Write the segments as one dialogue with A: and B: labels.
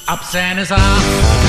A: up Santa's ass.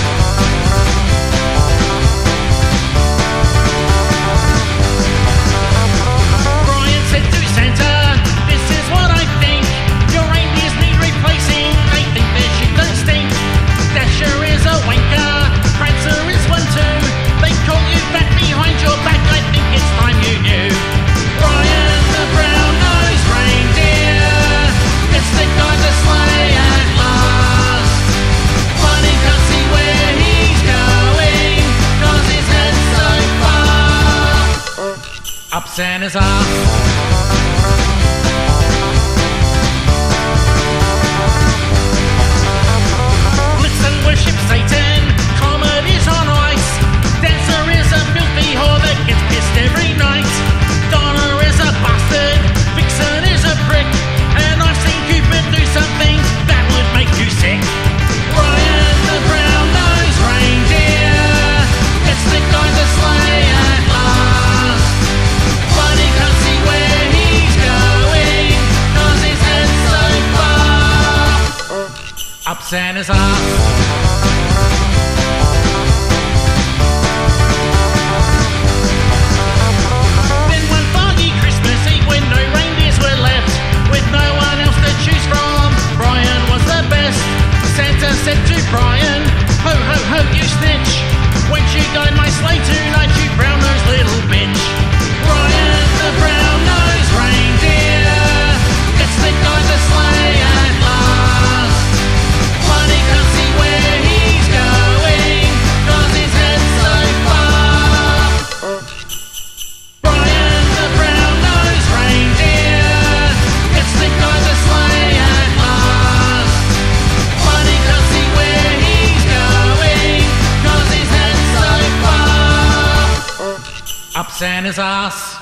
A: Brian said to Santa, this is what I think. Your reindeers need replacing. They think their shit don't stink. Dasher is a wanker, Prancer is one too. They call you back behind your back. I think it's time you knew. Brian the brown-nosed reindeer gets the guy to sleigh at last. But he can't see where he's going, 'cause his head's so far up Santa's ass. Blitzen worships Satan, Comet is on ice. Dancer is a filthy whore that gets pissed every night. Donna is a bastard, Vixen is a prick, and I've seen Cupid do something that would make you sick. Brian the brown-nosed reindeer gets the guy to sleigh at last. But he can't see where he's going, 'cause his head's so far up Santa's ass. Then one foggy Christmas Eve, when no reindeers were left, with no one else to choose from, Brian was the best. Santa said to Brian, ho ho ho you snitch, won't you guide my sleigh tonight, you brown-nosed little bitch. Brian the brown-nosed reindeer gets the guy to sleigh at last. But he can't see where he's going, 'cause his head's so far. Brian the brown-nosed reindeer gets the guy to sleigh at last. But he can't see where he's going, 'cause his head's so far up Santa's ass.